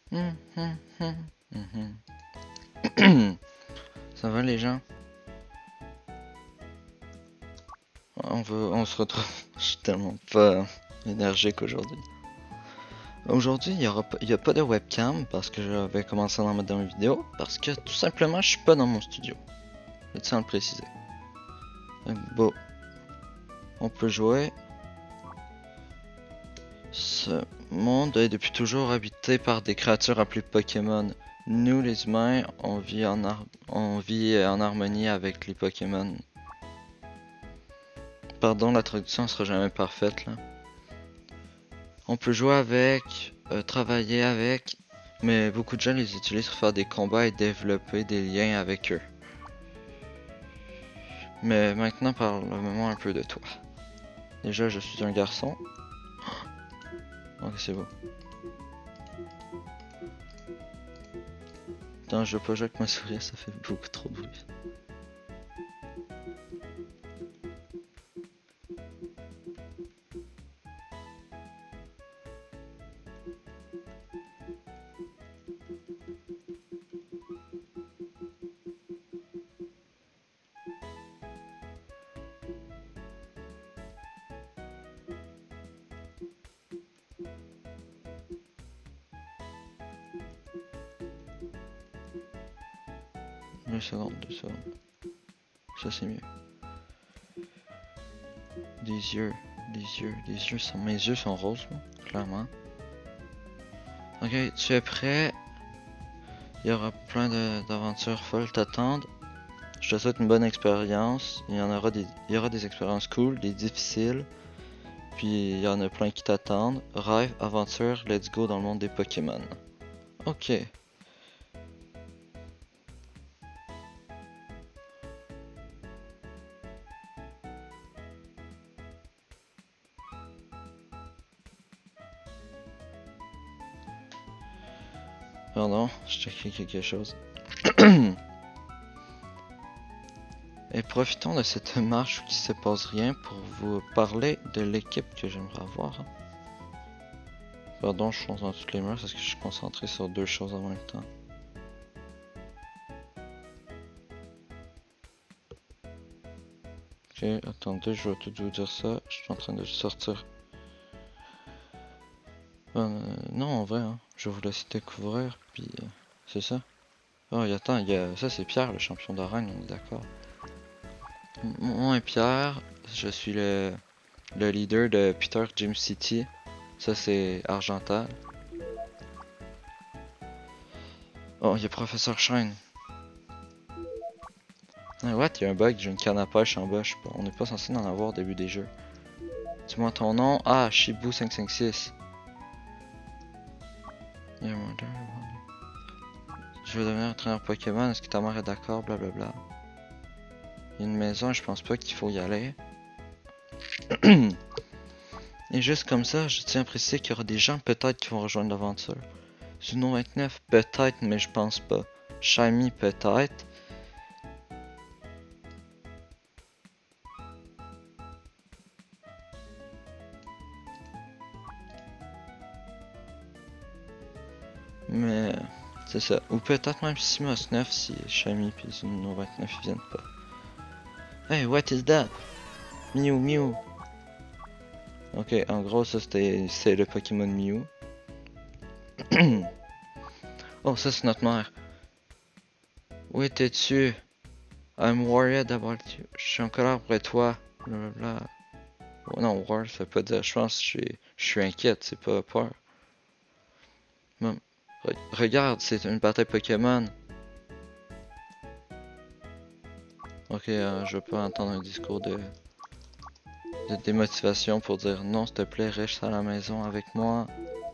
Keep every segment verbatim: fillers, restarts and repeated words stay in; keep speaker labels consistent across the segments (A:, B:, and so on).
A: Hum, hum, hum, hum, hum. Ça va les gens? On veut, on se retrouve. Je suis tellement pas énergique aujourd'hui. Aujourd'hui, il n'y aura pas, il y a pas de webcam parce que j'avais commencé à en mettre dans mes vidéos. Parce que tout simplement, je suis pas dans mon studio. Je tiens à le préciser. Donc, bon, on peut jouer. Ce monde est depuis toujours habité par des créatures appelées Pokémon. Nous, les humains, on vit en, har- on vit en harmonie avec les Pokémon. Pardon, la traduction sera jamais parfaite là. On peut jouer avec, euh, travailler avec, mais beaucoup de gens les utilisent pour faire des combats et développer des liens avec eux. Mais maintenant, parle-moi un peu de toi. Déjà, je suis un garçon. Ok, c'est beau. Non, je veux pas jouer avec ma souris, ça fait beaucoup trop de bruit. Deux secondes, deux secondes. Ça c'est mieux. Des yeux, des yeux, des yeux sont. Mes yeux sont roses, moi, clairement. Ok, tu es prêt? Il y aura plein d'aventures folles t'attendent. Je te souhaite une bonne expérience. Il y en aura des, il y aura des expériences cool, des difficiles. Puis il y en a plein qui t'attendent. Rêve, aventure, let's go dans le monde des Pokémon. Ok. Pardon, je checkais quelque chose. Et profitons de cette marche où il se passe rien pour vous parler de l'équipe que j'aimerais avoir. Pardon, je fonce dans toutes les murs parce que je suis concentré sur deux choses en même temps. Ok, attendez, je vais tout vous dire ça. Je suis en train de sortir. Euh, non, en vrai, hein, je vais vous laisser découvrir, puis euh, c'est ça. Oh, et attends, y a... ça c'est Pierre, le champion d'arène, on est d'accord. Moi et Pierre, je suis le, le leader de Peter Gym City. Ça c'est Argental. Oh, il y a Professeur Shine. Ah, what? Il y a un bug, j'ai une canne à pêche en bas, je sais pas. On n'est pas censé en avoir au début des jeux. Dis-moi ton nom. Ah, Shibu cinq cinq six. Je veux devenir entraîneur Pokémon, est-ce que ta mère est d'accord? Blablabla. Il y a une maison, je pense pas qu'il faut y aller. Et juste comme ça, je tiens à préciser qu'il y aura des gens peut-être qui vont rejoindre l'aventure. Zuno vingt-neuf, peut-être, mais je pense pas. Shiny, peut-être. Mais c'est ça. Ou peut-être même Simos neuf si Shiny et Zuno vingt-neuf ils viennent pas. Hey, what is that? Mew, Mew. Ok, en gros, ça c'était c'est le Pokémon Mew. Oh, ça c'est notre mère. Où étais-tu? I'm worried about you. Je suis en colère pour toi. Blablabla. Oh, non, worried, ça veut pas dire. Je pense que je suis, je suis inquiète, c'est pas peur. Bon, re regarde, c'est une bataille Pokémon. Ok, euh, je veux pas entendre un discours de, de démotivation pour dire non, s'il te plaît, reste à la maison avec moi.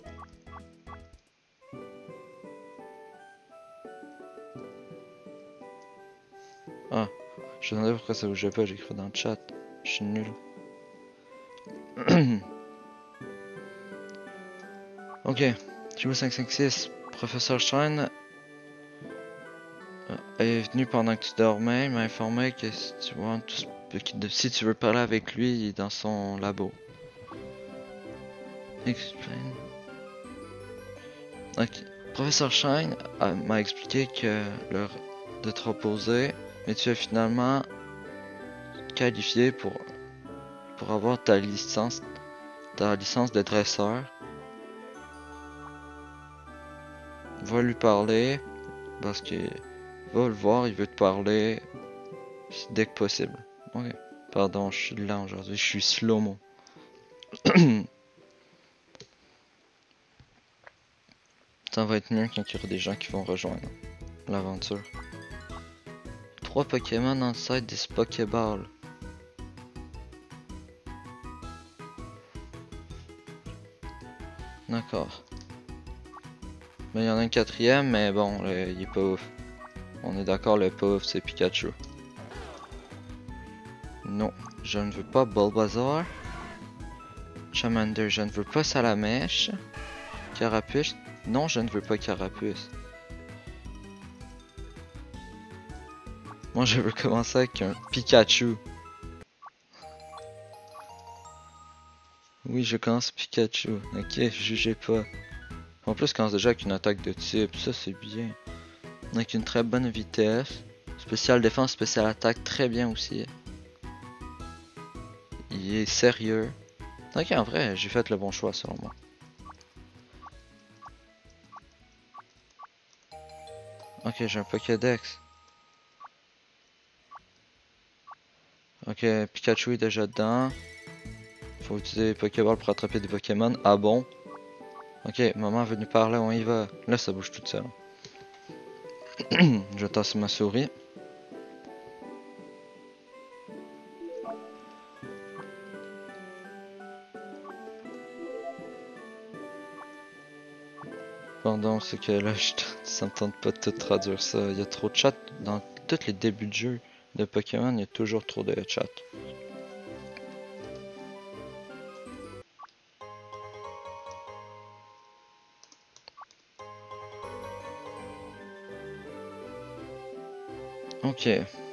A: Ah, je me demandais pourquoi ça bougeait pas, j'ai écrit dans le chat. Je suis nul. Ok, Kimo cinq cinq six, Professeur Shine est venu pendant que tu dormais, il m'a informé que si tu, want to, si tu veux parler avec lui, il est dans son labo. Explain. Ok. Professeur Shine euh, m'a expliqué que l'heure de te reposer, mais tu es finalement qualifié pour, pour avoir ta licence, ta licence de dresseur. Va lui parler, parce que va le voir, il veut te parler dès que possible. Ok. Pardon, je suis lent aujourd'hui, je suis slow-mo. Ça va être mieux quand il y aura des gens qui vont rejoindre l'aventure. Trois Pokémon inside this Pokéball. D'accord. Mais il y en a un quatrième, mais bon, le, il est pas ouf. On est d'accord, le pas ouf, c'est Pikachu. Non, je ne veux pas Bulbasaur. Charmander, je ne veux pas Salamèche. Carapuce, non, je ne veux pas Carapuce. Moi, je veux commencer avec un Pikachu. Oui, je commence Pikachu. Ok, jugez pas. En plus, je commence déjà avec une attaque de type. Ça, c'est bien. Avec une très bonne vitesse. Spécial défense, spécial attaque, très bien aussi. Il est sérieux. Ok, en vrai, j'ai fait le bon choix selon moi. Ok, j'ai un Pokédex. Ok, Pikachu est déjà dedans. Faut utiliser les Pokéball pour attraper des Pokémon. Ah bon? Ok, maman veut nous parler, on y va. Là, ça bouge toute seule. Je tasse ma souris. Pardon, c'est que là, je ça me tente pas de tout traduire ça. Il y a trop de chat. Dans tous les débuts de jeu de Pokémon, il y a toujours trop de chat. Ok.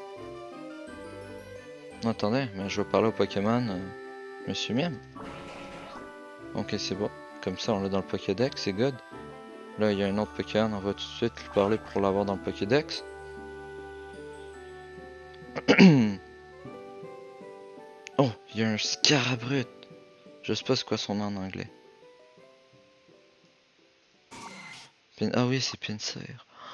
A: Attendez, mais je vais parler au Pokémon. Euh, Monsieur Mime. Ok, c'est bon. Comme ça, on l'a dans le Pokédex, c'est good. Là, il y a un autre Pokémon, on va tout de suite lui parler pour l'avoir dans le Pokédex. Oh, il y a un Scarabrut. Je sais pas c'est quoi son nom en anglais. Pin... Ah oui, c'est Pinsir.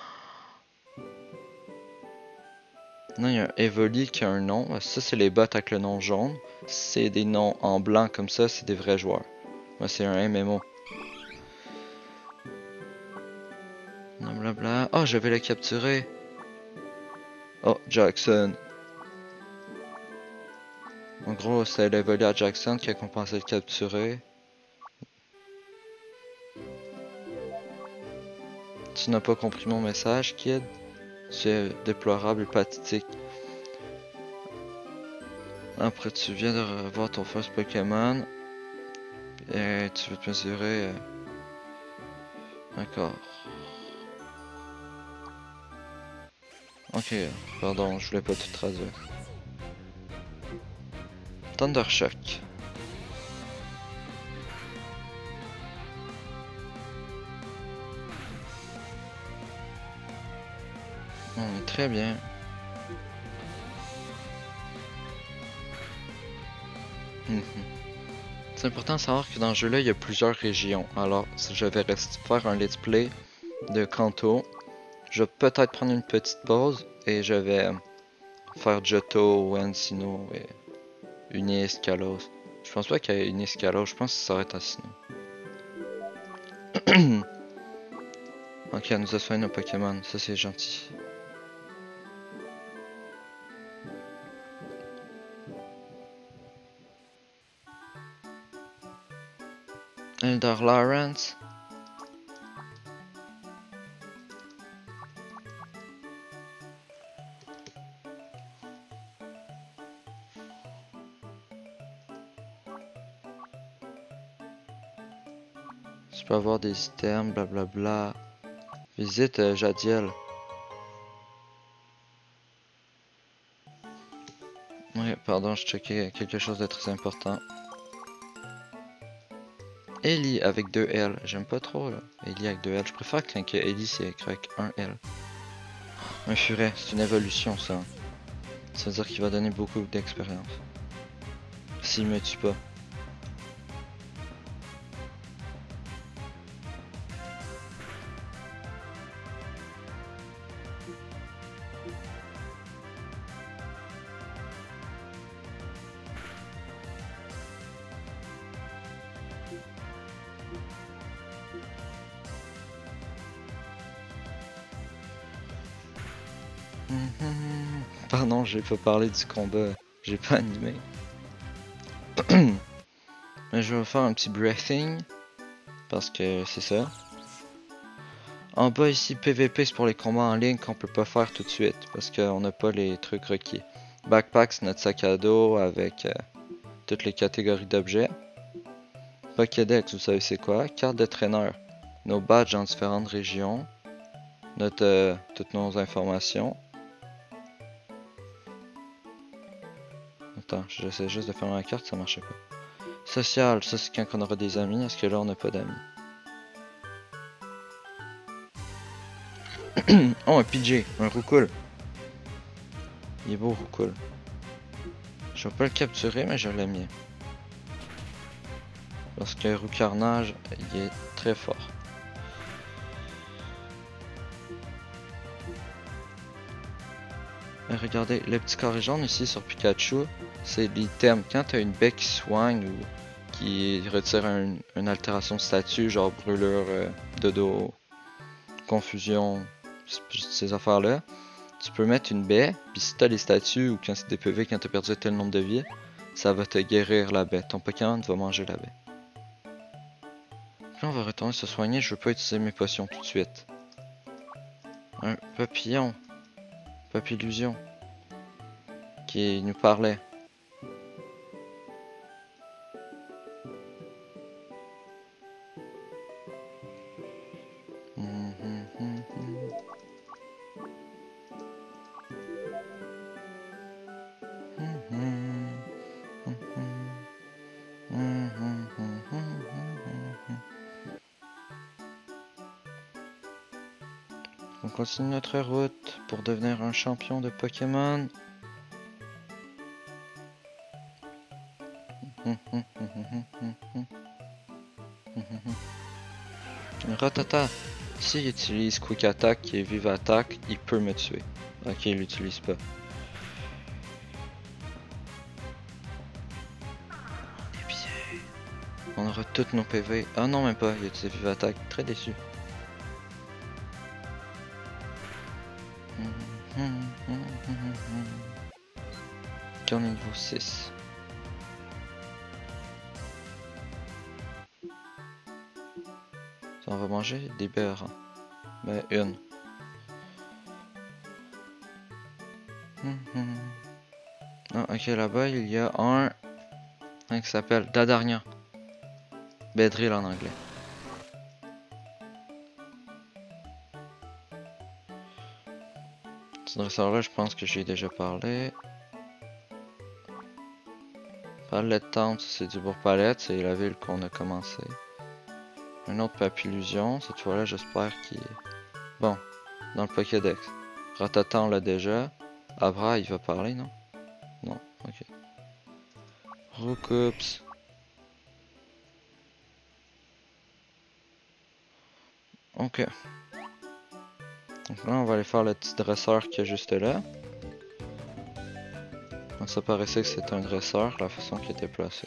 A: Non, il y a un Evoli qui a un nom. Ça, c'est les bots avec le nom jaune. C'est des noms en blanc comme ça, c'est des vrais joueurs. Moi, c'est un M M O. Blablabla. Oh, je vais le capturer. Oh, Jackson. En gros, c'est l'Evoli à Jackson qui a compensé le capturer. Tu n'as pas compris mon message, kid? Tu es déplorable et pathétique. Après, tu viens de revoir ton first Pokémon. Et tu veux te mesurer. Euh... D'accord. Ok, pardon, je voulais pas tout traduire. Thundershock. On est très bien. C'est important de savoir que dans ce jeu-là, il y a plusieurs régions. Alors, si je vais rester faire un let's play de Kanto, je vais peut-être prendre une petite pause et je vais faire Johto, Encino et Unis, Kalos. Je pense pas qu'il y ait Unis, Kalos, je pense que ça va être Asino. Ok, elle nous a soigné nos Pokémon, ça c'est gentil. Eldar Lawrence. Tu peux avoir des items, blablabla. Visite euh, Jadiel. Oui, pardon, je checkais quelque chose de très important. Ellie avec deux L. J'aime pas trop là. Ellie avec deux L. Je préfère quand que Ellie c'est écrit avec un L. Un furet, c'est une évolution ça. Ça veut dire qu'il va donner beaucoup d'expérience. S'il me tue pas. Pardon, j'ai pas parlé du combat. J'ai pas animé. Mais je vais faire un petit breathing. Parce que c'est ça. En bas ici, P V P c'est pour les combats en ligne qu'on peut pas faire tout de suite. Parce qu'on n'a pas les trucs requis. Backpack c'est notre sac à dos avec euh, toutes les catégories d'objets. Pokédex, vous savez c'est quoi? Carte de traîneur. Nos badges dans différentes régions. Notre, euh, toutes nos informations. Attends, j'essaie juste de faire la carte, ça marchait pas. Social, ça c'est quand on aura des amis, parce que là on n'a pas d'amis. Oh, un P J, un Roucoule. Il est beau, Roucoule. Je vais pas le capturer, mais je l'ai mis. Parce que Roucarnage, il est très fort. Et regardez, le petit carré jaune ici sur Pikachu, c'est l'item. Quand tu as une baie qui soigne ou qui retire un, une altération de statut, genre brûlure euh, de dos, confusion, ces affaires-là, tu peux mettre une baie, puis si tu as les statuts ou quand c'est des P V, quand tu as perdu tel nombre de vie, ça va te guérir la baie. Ton Pokémon va manger la baie. Puis on va retourner se soigner, je veux pas utiliser mes potions tout de suite. Un papillon. Papillusion. Qui nous parlait. On continue notre route pour devenir un champion de Pokémon. Ratata, s'il utilise Quick Attack qui est Vive Attack, il peut me tuer. Ok, il l'utilise pas. On est bien. On aura toutes nos P V. Ah non, même pas, il utilise Vive Attack. Très déçu. Qu'en niveau six. On va manger des beurres. Ben, une. Ah, ok, là-bas, il y a un... Un qui s'appelle Dadarnia. Bedrill en anglais. Ce dresseur-là, je pense que j'ai déjà parlé. Palette Tente, c'est du Bourg-Palette, c'est la ville qu'on a commencé. Un autre Papillusion, cette fois-là, j'espère qu'il est... Bon, dans le Pokédex. Ratata, on l'a déjà. Abra, il va parler, non? Non, ok. Roucoups. Ok. Donc là, on va aller faire le petit dresseur qui est juste là. Donc ça paraissait que c'était un dresseur, la façon qu'il était placé.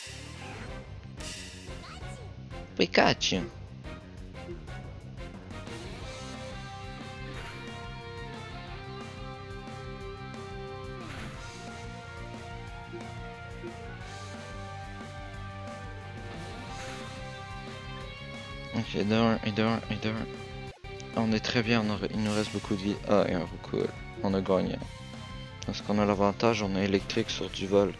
A: Pikachu. Ok, et d'un, et d'un, et d'un. On est très bien, on a, il nous reste beaucoup de vie. Ah, et un Roucoule. On a gagné. Parce qu'on a l'avantage, on est électrique sur du vol.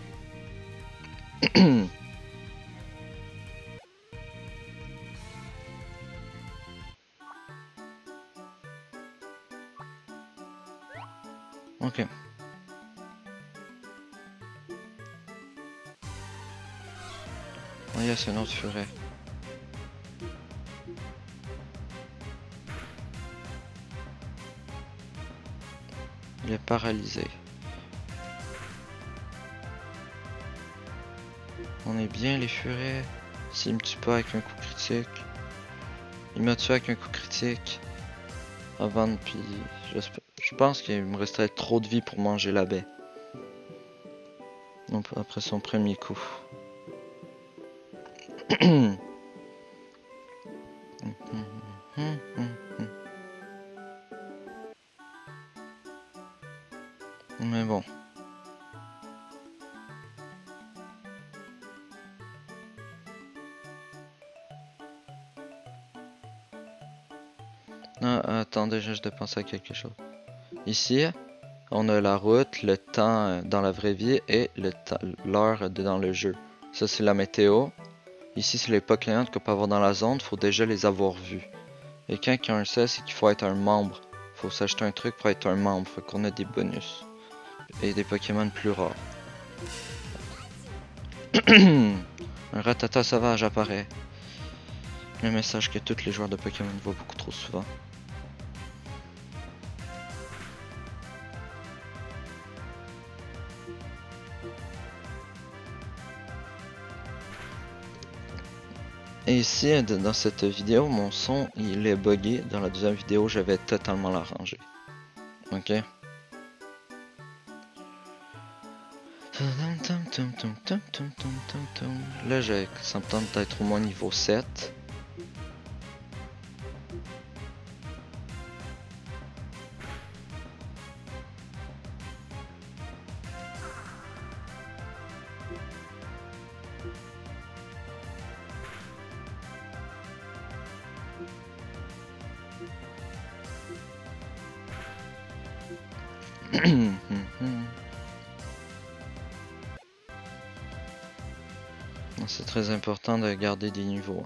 A: Ok. Oh yes, un autre furet. Il est paralysé. On est bien les furets. S'il me tue pas avec un coup critique. Il m'a tué avec un coup critique. Avant de puis. Je pense qu'il me resterait trop de vie pour manger la baie. Donc après son premier coup. Mais bon. Ah, attends, déjà je dois penser à quelque chose. Ici, on a la route, le temps dans la vraie vie et l'heure dans le jeu. Ça c'est la météo. Ici c'est les Pokémon qu'on peut avoir dans la zone, faut déjà les avoir vus. Et quand il y a un ça, c'est qu'il faut être un membre. Faut s'acheter un truc pour être un membre, faut qu'on ait des bonus. Et des Pokémon plus rares. Un Rattata sauvage apparaît. Le message que tous les joueurs de Pokémon voient beaucoup trop souvent. Et ici, dans cette vidéo, mon son il est buggé. Dans la deuxième vidéo, je vais totalement l'arranger. Ok. Là, j'ai ça me tente d'être au moins niveau sept. C'est très important de garder des niveaux.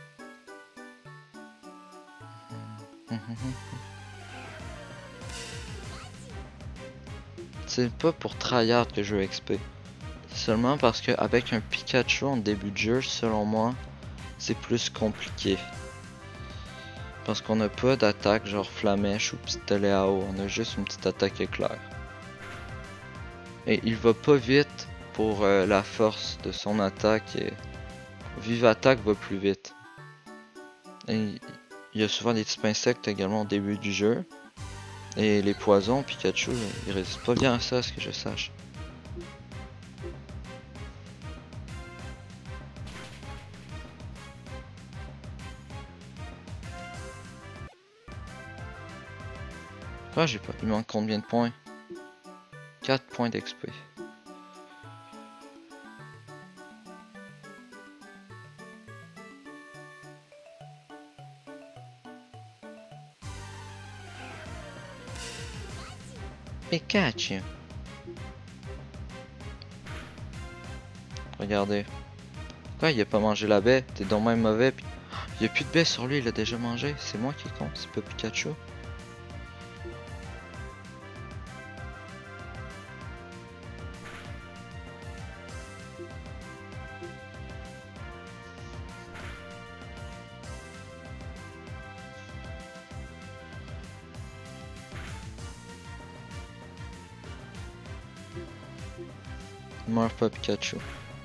A: C'est pas pour tryhard que je veux X P. C'est seulement parce qu'avec un Pikachu en début de jeu, selon moi, c'est plus compliqué. Parce qu'on n'a pas d'attaque genre Flamèche ou Pistolet-à-eau, on a juste une petite attaque éclair. Et il va pas vite pour euh, la force de son attaque et Vive Attaque va plus vite. Et il y a souvent des types insectes également au début du jeu. Et les poisons, Pikachu, il résiste pas bien à ça, à ce que je sache. Quoi, j'ai pas. Il manque combien de points? quatre points d'X P. Pikachu. Regardez. Quoi, il a pas mangé la baie? T'es donc même mauvais. Pis... Il y a plus de baie sur lui, il a déjà mangé. C'est moi qui compte, c'est pas Pikachu. Meurs pas Pikachu.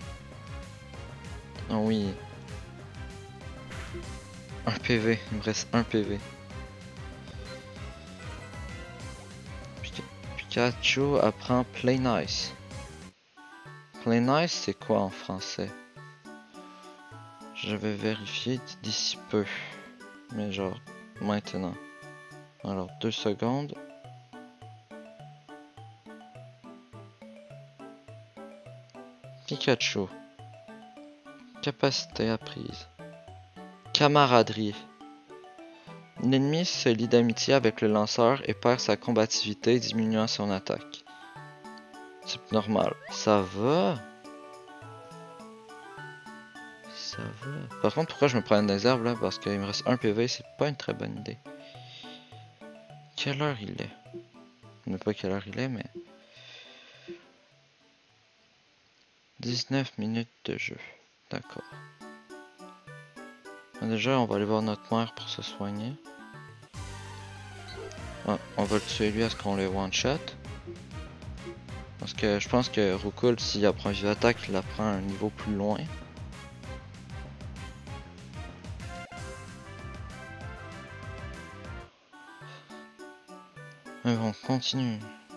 A: Ah oui. Un P V, il me reste un P V. Pika Pikachu apprend Play Nice. Play Nice c'est quoi en français? Je vais vérifier d'ici peu. Mais genre maintenant. Alors deux secondes. Pikachu. Capacité apprise. Camaraderie. L'ennemi se lie d'amitié avec le lanceur et perd sa combativité, diminuant son attaque. C'est normal. Ça va? Ça va. Par contre, pourquoi je me prends des herbes là? Parce qu'il me reste un P V, c'est pas une très bonne idée. Quelle heure il est? Je ne sais pas quelle heure il est, mais... dix-neuf minutes de jeu. D'accord. Déjà, on va aller voir notre mère pour se soigner. Ah, on va le tuer lui à ce qu'on le one-shot. Parce que je pense que Rukul, s'il apprend une attaque, il apprend un niveau plus loin. Mais bon, continue.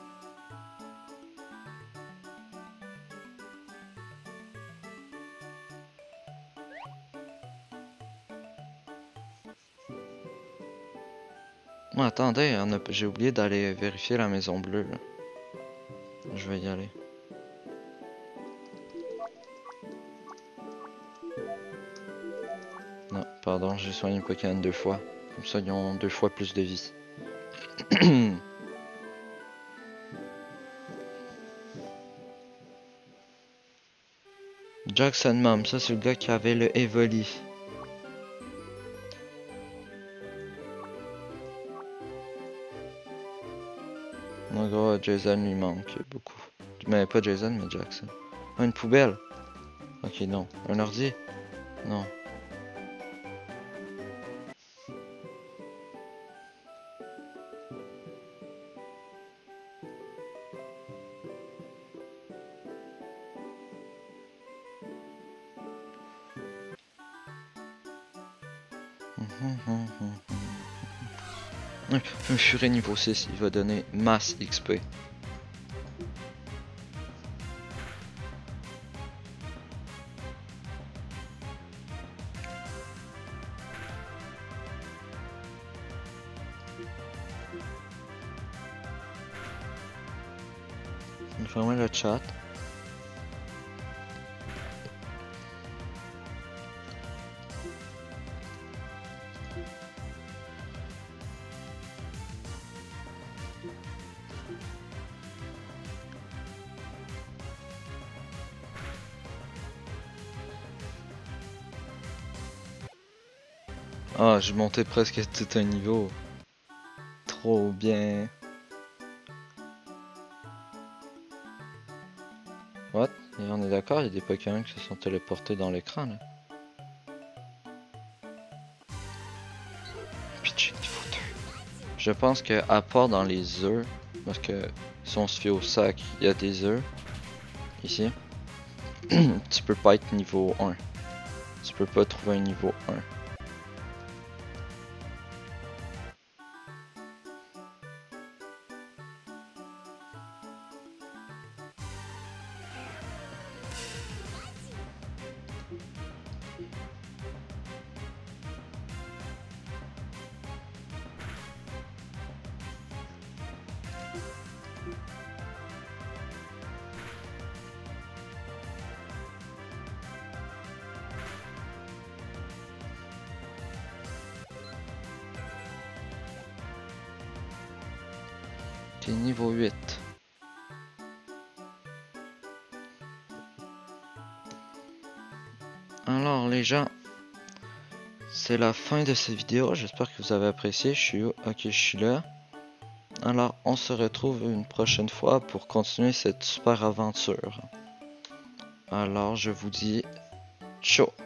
A: Oh, attendez, on a... j'ai oublié d'aller vérifier la maison bleue. Là. Je vais y aller. Non, pardon, j'ai soigné Pokémon deux fois. Comme ça, ils ont deux fois plus de vie. Jackson Mom, ça c'est le gars qui avait le Evoli. En gros, Jason lui manque beaucoup. Mais pas Jason, mais Jackson. Ah, une poubelle. Ok, non. Un ordi? Non. Un furet niveau six, il va donner masse X P. Je vais fermer le chat. Ah, j'ai monté presque tout un niveau. Trop bien. What? Et on est d'accord, il y a des Pokémon qui se sont téléportés dans l'écran là. Pitch niveau deux. Je pense que à part dans les œufs, parce que si on se fie au sac, il y a des œufs. Ici. Tu peux pas être niveau un. Tu peux pas trouver un niveau un. T'es niveau huit. Alors les gens, c'est la fin de cette vidéo. J'espère que vous avez apprécié. Je suis où? Ok, je suis là. Alors on se retrouve une prochaine fois pour continuer cette super aventure. Alors je vous dis ciao.